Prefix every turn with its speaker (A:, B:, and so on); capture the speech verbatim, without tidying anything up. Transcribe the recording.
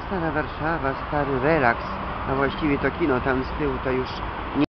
A: Stara Warszawa, stary relaks, a właściwie to kino tam z tyłu to już